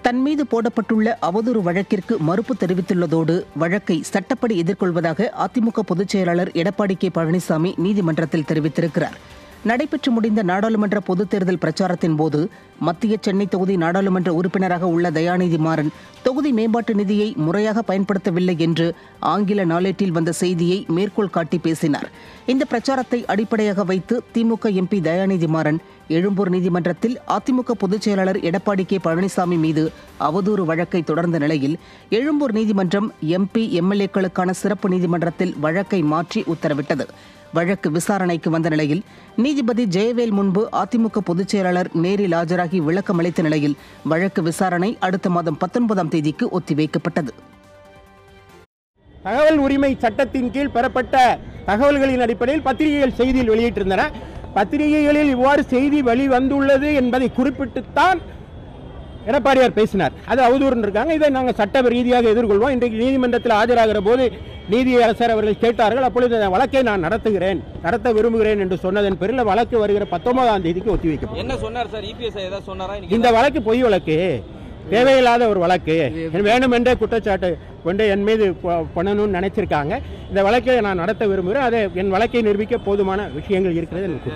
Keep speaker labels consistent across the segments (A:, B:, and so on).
A: தன் மீது போடப்பட்டுள்ள அவதூறு வழக்கிற்கு மறுப்பு தெரிவித்துள்ளதோடு வழக்கை சட்டப்படி எதிர்கொள்வதாக அதிமுக பொதுச் செயலாளர் எடப்பாடி கே பழனிசாமி நீதிமன்றத்தில் தெரிவித்திருக்கிறார். நடைபெற்று முடிந்த நாடாளுமன்ற பொதுத் தேர்தல் பிரச்சாரத்தின் போது மத்திய சென்னை தொகுதி நாடாளுமன்ற உறுப்பினராக உள்ள தயாநிதி மாறன் தொகுதி மேம்பாட்டு நிதியை முறையாக பயன்படுத்தவில்லை என்று ஆங்கில நாளேட்டில் வந்த செய்தியை மேற்கோள் காட்டி பேசினார். இந்த பிரச்சாரத்தை அடிப்படையாக வைத்து திமுக எம்பி தயாநிதி மாறன் எழும்பூர் நீதிமன்றத்தில் அதிமுக பொதுச் செயலாளர் எடப்பாடி கே பழனிசாமி மீது அவதூறு வழக்கை தொடர்ந்த நிலையில் எழும்பூர் நீதிமன்றம் எம்பி எம்எல்ஏக்களுக்கான சிறப்பு நீதிமன்றத்தில் வழக்கை மாற்றி உத்தரவிட்டது. வழக்கு விசாரணைக்கு வந்த நிலையில் நீதிபதி ஜெயவேல் முன்பு அதிமுக பொதுச் செயலாளர் நேரில் ஆஜராகி விளக்கம் அளித்த நிலையில் வழக்கு விசாரணை அடுத்த மாதம் 19ஆம் தேதிக்கு ஒத்திவைக்கப்பட்டது.
B: தகவல் உரிமை சட்டத்தின் கீழ் பெறப்பட்ட தகவல்களின் அடிப்படையில் பத்திரிகைகள் செய்தியில் வெளியிட்டிருந்தன. பத்திரிகைகளில் இவ்வாறு செய்தி வெளிவந்துள்ளது என்பதை குறிப்பிட்டுத்தான் எடப்பாடியார் பேசினார். அது அவதூறு இருக்காங்க. இதை நாங்கள் சட்ட ரீதியாக எதிர்கொள்வோம். இன்றைக்கு நீதிமன்றத்தில் ஆஜராகிற போது நீதியரசர் அவர்கள் கேட்டார்கள். அப்பொழுது இந்த வழக்கை நான் நடத்த விரும்புகிறேன் என்று சொன்னதன் பேரில் வழக்கு வருகிற 19ஆம் தேதிக்கு ஒத்திவைக்கப்படும்.
C: என்ன சொன்னார் சார்? இபிஎஸ் ஏதாவது சொன்னாரா?
B: இந்த வழக்கு பொய் வழக்கு, தேவையில்லாத ஒரு வழக்கு, வேணுமென்றே குற்றச்சாட்டு கொண்டு என் மீது பண்ணணும்னு நினைச்சிருக்காங்க. இந்த வழக்கை நான் நடத்த விரும்புகிறேன். அதை என் வழக்கை நிரூபிக்க போதுமான விஷயங்கள் இருக்கிறது என்று.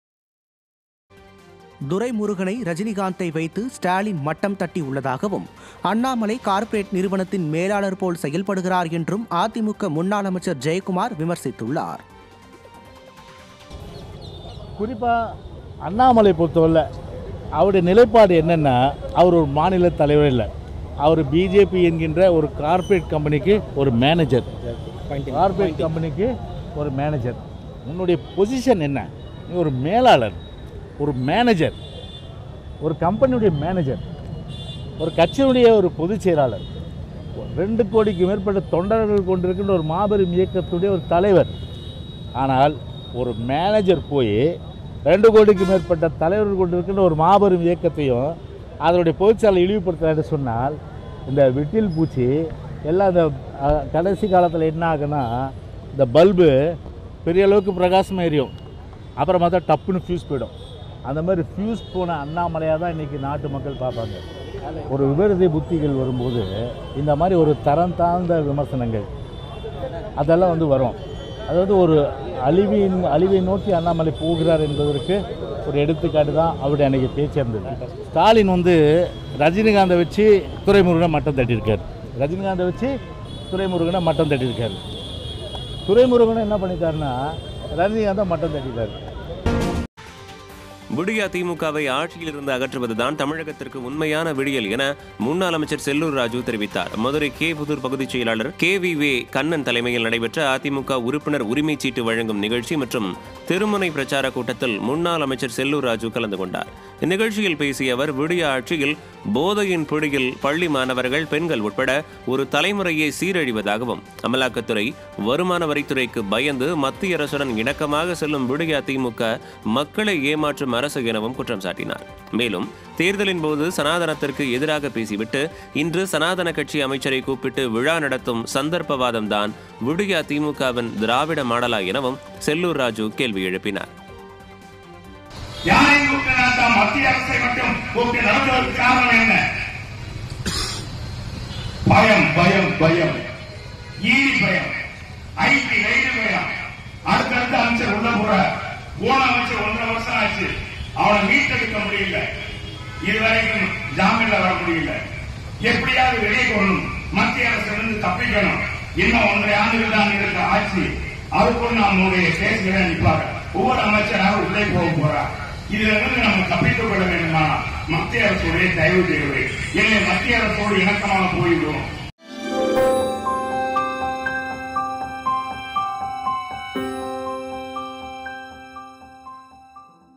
D: துரைமுருகனை ரஜினிகாந்தை வைத்து ஸ்டாலின் மட்டம் தட்டி உள்ளதாகவும் அண்ணாமலை கார்ப்பரேட் நிறுவனத்தின் மேலாளர் போல் செயல்படுகிறார் என்றும் அதிமுக முன்னாள் அமைச்சர் ஜெயக்குமார் விமர்சித்துள்ளார்.
E: குறிப்பாக அண்ணாமலை பொறுத்தவரை அவருடைய நிலைப்பாடு என்னென்னா, அவர் ஒரு மாநில தலைவர் இல்லை, அவர் பிஜேபி என்கின்ற ஒரு கார்ப்பரேட் கம்பெனிக்கு ஒரு மேனேஜர். கார்ப்பரேட் கம்பெனிக்கு ஒரு மேனேஜர். உன்னுடைய பொசிஷன் என்ன? நீ ஒரு மேலாளர், ஒரு மேனேஜர், ஒரு கம்பெனியுடைய மேனேஜர், ஒரு கட்சியினுடைய ஒரு பொதுச் செயலாளர், 2 கோடிக்கு மேற்பட்ட தொண்டர்கள் கொண்டிருக்கின்ற ஒரு மாபெரும் இயக்கத்துடைய ஒரு தலைவர். ஆனால் ஒரு மேனேஜர் போய் 2 கோடிக்கு மேற்பட்ட தலைவர்கள் கொண்டிருக்கின்ற ஒரு மாபெரும் இயக்கத்தையும் அதனுடைய பொதுச்செயலாளர் இழிவுபடுத்துறாரு சொன்னால், இந்த விட்டில் பூச்சி எல்லாம் இந்த கடைசி காலத்தில் என்ன ஆகுன்னா, இந்த பல்பு பெரிய அளவுக்கு பிரகாசமாக எரியும், அப்புறம் பார்த்தா டப்புன்னு ஃபியூஸ் போயிடும். அந்த மாதிரி ஃபியூஸ் போன அண்ணாமலையாக தான் இன்றைக்கி நாட்டு மக்கள் பார்ப்பாங்க. ஒரு விபரீத புத்திகள் வரும்போது இந்த மாதிரி ஒரு தரம் தாழ்ந்த விமர்சனங்கள் அதெல்லாம் வரும். அதாவது ஒரு அழிவை நோக்கி அண்ணாமலை போகிறார் என்பதற்கு ஒரு எடுத்துக்காட்டு தான் அவருடைய அன்றைக்கி பேச்சு இருந்தது. ஸ்டாலின் ரஜினிகாந்தை வச்சு துரைமுருகனை மட்டம் தட்டியிருக்கார். ரஜினிகாந்தை வச்சு துரைமுருகனை மட்டம் தட்டியிருக்கார். துரைமுருகனை என்ன பண்ணிட்டாருன்னா ரஜினிகாந்தை மட்டம் தட்டிட்டார்.
F: விடியா திமுகவை ஆட்சியிலிருந்து அகற்றுவதுதான் தமிழகத்திற்கு உண்மையான விடியல் என முன்னாள் அமைச்சர் செல்லூர் ராஜு தெரிவித்தார். மதுரை புதூர் பகுதிச் செயலாளர் KVV கண்ணன் தலைமையில் நடைபெற்ற அதிமுக உறுப்பினர் உரிமை சீட்டு வழங்கும் நிகழ்ச்சி மற்றும் திருமுனை பிரச்சார கூட்டத்தில் முன்னாள் அமைச்சர் செல்லூர் ராஜு கலந்து கொண்டார். இந்நிகழ்ச்சியில் பேசிய அவர், விடியா ஆட்சியில் போதையின் பிடியில் பள்ளி மாணவர்கள், பெண்கள் உட்பட ஒரு தலைமுறையை சீரழிவதாகவும், அமலாக்கத்துறை, வருமான வரித்துறைக்கு பயந்து மத்திய அரசுடன் இணக்கமாக செல்லும் விடியா திமுக மக்களை ஏமாற்றும் அரசு எனவும் குற்றம் சாட்டினார். மேலும் தேர்தலின் போது சனாதனத்திற்கு எதிராக பேசிவிட்டு இன்று சனாதன கட்சி அமைச்சரை கூப்பிட்டு விழா நடத்தும் சந்தர்ப்பவாதம் தான் விடியா திமுகவின் திராவிட மாடலா எனவும் செல்லூர் ராஜு கேள்வி எழுப்பினார்.
G: மத்திய அரசை மட்டும் கூப்பிட்டு நடத்துவதற்கு காரணம் என்ன? பயம், பயம், பயம், ஈடி பயம், ஐடி ரைடு பயம். அடுத்தடுத்த அமைச்சர் உள்ள போற போன அமைச்சர் 1.5 வருஷம் ஆச்சு, அவனை மீட்டெடுக்க முடியல, இதுவரைக்கும் ஜாமீன்ல வர முடியல. எப்படியாவது வெளியே போகணும், மத்திய அரசு தப்பிக்கணும். இன்னும் 1.5 ஆண்டுகள் தான் இருக்க ஆட்சி, அதுக்குள் நம்முடைய கேஸ்களை நிற்பாங்க. ஒவ்வொரு அமைச்சராக உள்ளே போக போறார். இதுல இருந்து நம்ம தப்பித்துக் கொள்ள வேண்டுமா? மத்திய அரசுடைய தயவு தேவை. எனவே மத்திய அரசோடு இணக்கமாக போய்விடும்.